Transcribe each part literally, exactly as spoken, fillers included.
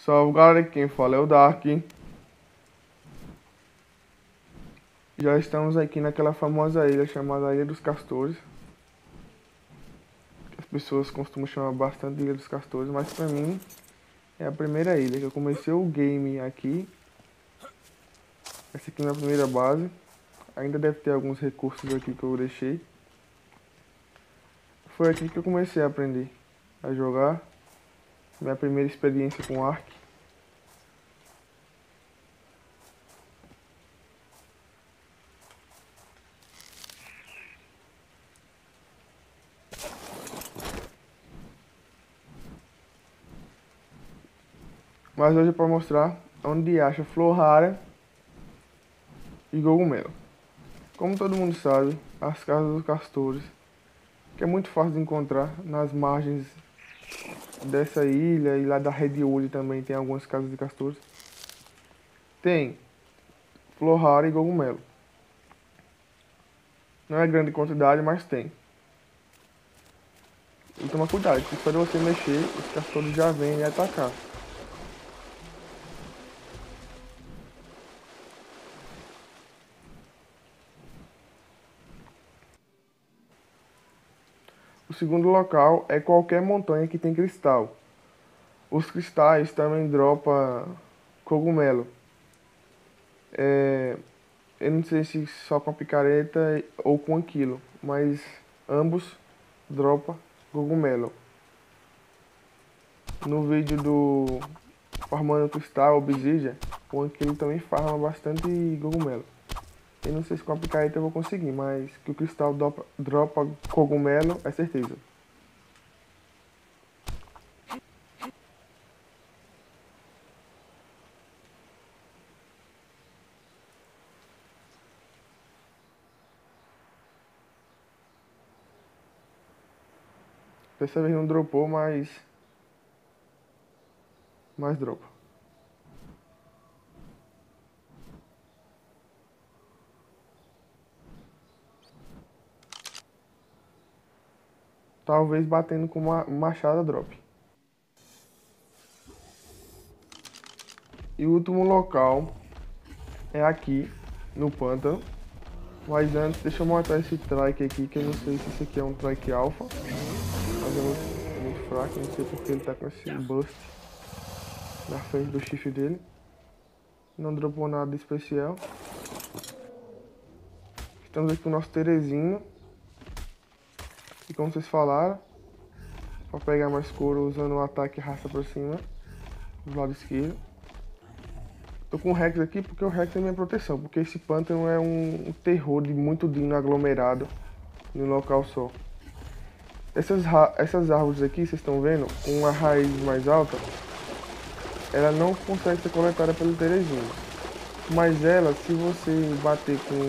Salve galera, quem fala é o Dark. Já estamos aqui naquela famosa ilha chamada Ilha dos Castores. As pessoas costumam chamar bastante de Ilha dos Castores, mas pra mim é a primeira ilha que eu comecei o game aqui. Essa aqui é a minha primeira base. Ainda deve ter alguns recursos aqui que eu deixei. Foi aqui que eu comecei a aprender a jogar. Minha primeira experiência com Ark. Mas hoje é para mostrar onde acha flor rara e cogumelo. Como todo mundo sabe, as casas dos castores, que é muito fácil de encontrar nas margens dessa ilha e lá da Redwood também tem algumas casas de castores. Tem flor rara e cogumelo. Não é grande quantidade, mas tem. E toma cuidado, que só de você mexer, os castores já vêm lhe atacar. O segundo local é qualquer montanha que tem cristal. Os cristais também dropam cogumelo. É, eu não sei se só com a picareta ou com aquilo, mas ambos dropam cogumelo. No vídeo do Farmando Cristal Obsidian, o Anquilo também farma bastante cogumelo. Eu não sei se com a picareta eu vou conseguir, mas que o cristal dropa, dropa cogumelo é certeza. Dessa vez não dropou, mas... mas dropa. Talvez batendo com uma machada drop. E o último local é aqui, no pântano. Mas antes, deixa eu mostrar esse trike aqui, que eu não sei se esse aqui é um trike alpha. Mas é muito, é muito fraco, não sei porque ele tá com esse bust na frente do chifre dele. Não dropou nada de especial. Estamos aqui com o nosso Terezinho. E como vocês falaram, para pegar mais couro usando o ataque raça por cima, do lado esquerdo. Tô com o Rex aqui porque o Rex é minha proteção, porque esse pântano é um, um terror de muito dino aglomerado em um local só. Essas, essas árvores aqui, vocês estão vendo, com uma raiz mais alta, ela não consegue ser coletada pelo Terezinho. Mas ela, se você bater com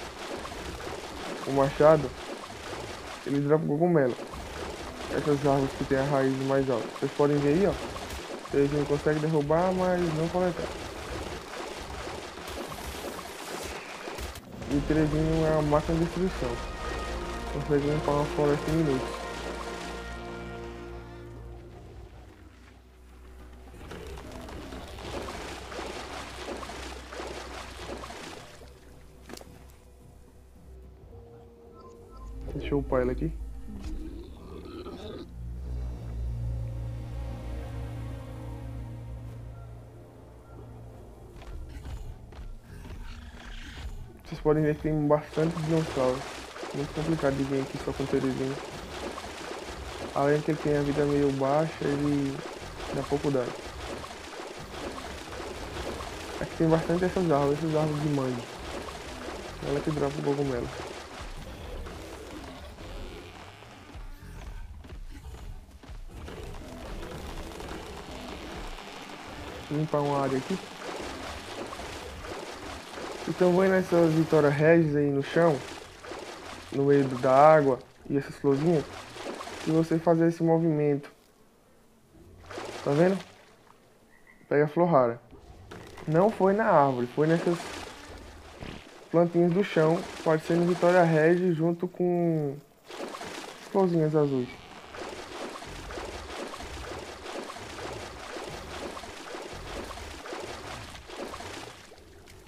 o machado, ele dropa cogumelo. Essas árvores que tem a raiz mais alta. Vocês podem ver aí, ó. O Terezinho consegue derrubar, mas não coletar. E o Terezinho é uma máquina de destruição. Consegue limpar uma floresta em minutos. Deixa eu upar ele aqui. Vocês podem ver que tem bastante dinossauros. Muito complicado de vir aqui só com o Terezinho. Além que ele tem a vida meio baixa, ele dá pouco dano. Aqui tem bastante essas árvores, essas árvores de mangue. Ela que dropa o cogumelo. Vou limpar uma área aqui. Então vendo essas Vitória Regis aí no chão, no meio da água e essas florzinhas, e você fazer esse movimento, tá vendo? Pega a flor rara. Não foi na árvore, foi nessas plantinhas do chão, parecendo Vitória Regis junto com florzinhas azuis.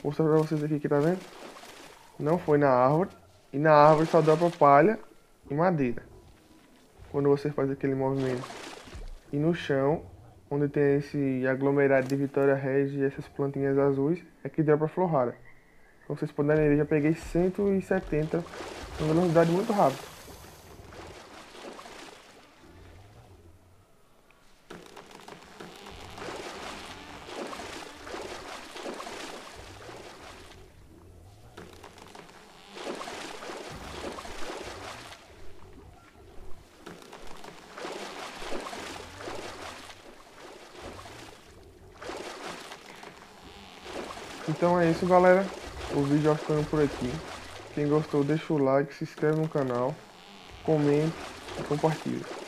Vou mostrar pra vocês aqui, que tá vendo? Não foi na árvore. E na árvore só dropa palha e madeira. Quando você faz aquele movimento. E no chão, onde tem esse aglomerado de Vitória Regia e essas plantinhas azuis, é que dropa flor rara. Como vocês puderem ver, já peguei cento e setenta, uma velocidade muito rápida. Então é isso, galera. O vídeo vai ficando por aqui. Quem gostou, deixa o like, se inscreve no canal, comente e compartilha.